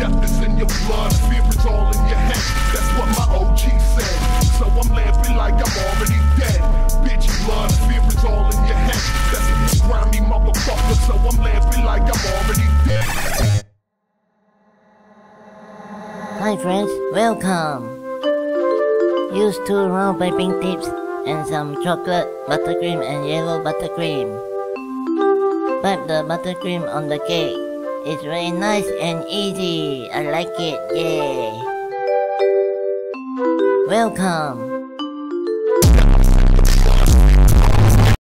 Death is in your blood, fear is all in your head. That's what my OG said. So I'm laughing like I'm already dead. Bitch, blood, fear is all in your head. That's grimy motherfucker. So I'm laughing like I'm already dead. Hi friends, welcome! Use 2 round piping tips and some chocolate buttercream and yellow buttercream. Pipe the buttercream on the cake. It's very nice and easy. I like it, yay! Welcome!